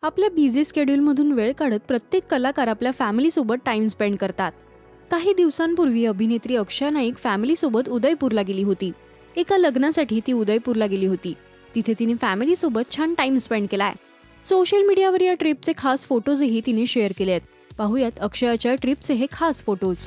आपल्या बिझी स्केड्यूलमधून वेळ काढत प्रत्येक कलाकार आपल्या फॅमिलीसोबत टाइम स्पेंड करतात। काही दिवसांपूर्वी अभिनेत्री अक्षया नाईक फॅमिलीसोबत उदयपूरला गेली होती। एका लग्नासाठी ती उदयपूरला गेली होती। तिथे तिने फॅमिलीसोबत छान टाइम स्पेंड केलाय। सोशल मीडियावर या ट्रिपचे खास फोटोजही तिने शेअर केले आहेत। पाहूयात अक्षयाच्या ट्रिपचे हे खास फोटोज।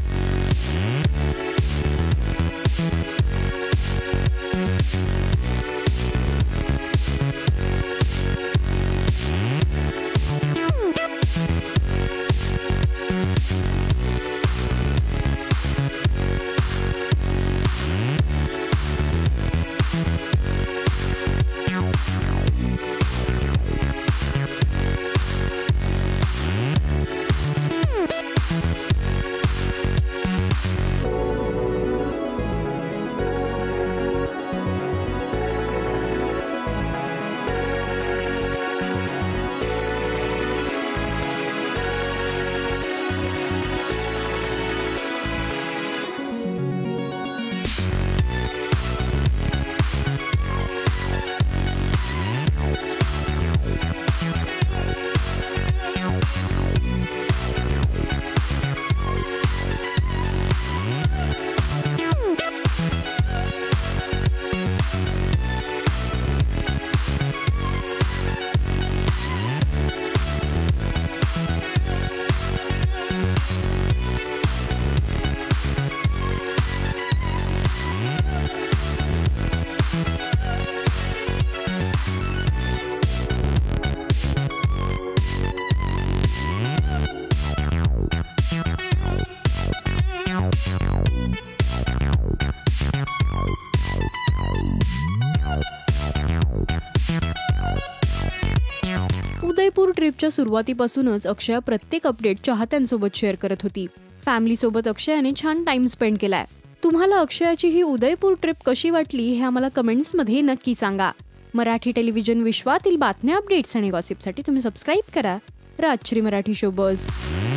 उदयपूर ट्रिपच्या सुरुवातीपासूनच अक्षया प्रत्येक अपडेट चाहत्यांसोबत शेअर करत होती। फॅमिलीसोबत अक्षयाने छान टाइम स्पेंड केलाय। तुम्हाला अक्षयाची ही उदयपूर ट्रिप कशी वाटली हे आम्हाला कमेंट्समध्ये नक्की सांगा। मराठी टेलिव्हिजन विश्वातील बातम्या, अपडेट्स आणि गॉसिपसाठी तुम्ही सबस्क्राइब करा राजश्री मराठी शोबज।